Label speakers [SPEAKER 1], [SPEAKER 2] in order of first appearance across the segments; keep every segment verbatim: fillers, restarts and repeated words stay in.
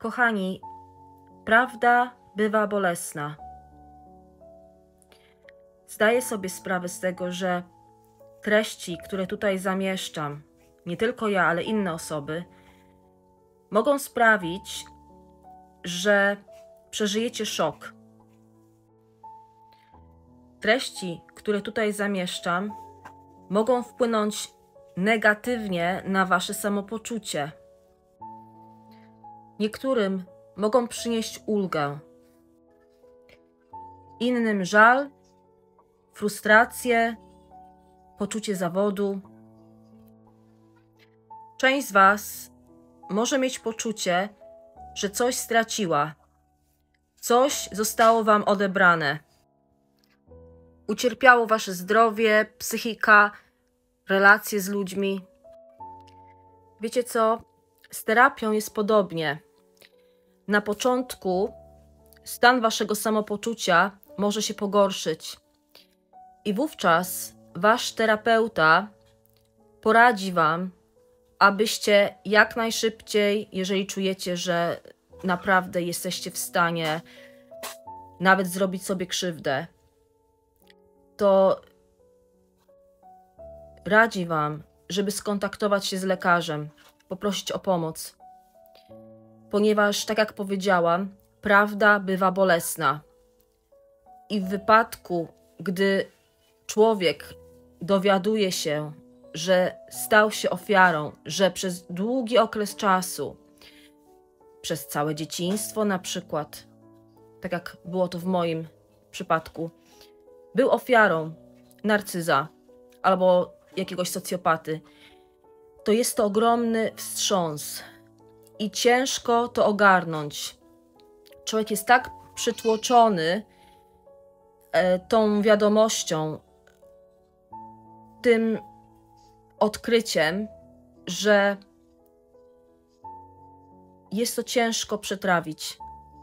[SPEAKER 1] Kochani, prawda bywa bolesna. Zdaję sobie sprawę z tego, że treści, które tutaj zamieszczam, nie tylko ja, ale inne osoby, mogą sprawić, że przeżyjecie szok. Treści, które tutaj zamieszczam, mogą wpłynąć negatywnie na wasze samopoczucie. Niektórym mogą przynieść ulgę, innym żal, frustrację, poczucie zawodu. Część z was może mieć poczucie, że coś straciła, coś zostało wam odebrane. Ucierpiało wasze zdrowie, psychika, relacje z ludźmi. Wiecie co? Z terapią jest podobnie. Na początku stan waszego samopoczucia może się pogorszyć i wówczas wasz terapeuta poradzi wam, abyście jak najszybciej, jeżeli czujecie, że naprawdę jesteście w stanie nawet zrobić sobie krzywdę, to radzi wam, żeby skontaktować się z lekarzem, poprosić o pomoc. Ponieważ, tak jak powiedziałam, prawda bywa bolesna. I w wypadku, gdy człowiek dowiaduje się, że stał się ofiarą, że przez długi okres czasu, przez całe dzieciństwo na przykład, tak jak było to w moim przypadku, był ofiarą narcyza albo jakiegoś socjopaty, to jest to ogromny wstrząs i ciężko to ogarnąć. Człowiek jest tak przytłoczony e, tą wiadomością, tym odkryciem, że jest to ciężko przetrawić.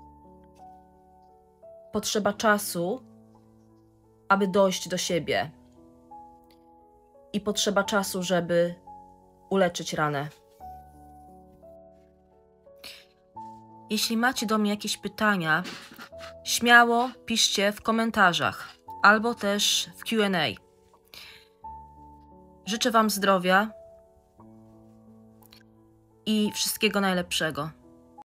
[SPEAKER 1] Potrzeba czasu, aby dojść do siebie. I potrzeba czasu, żeby uleczyć ranę. Jeśli macie do mnie jakieś pytania, śmiało piszcie w komentarzach albo też w Q and A. Życzę wam zdrowia i wszystkiego najlepszego.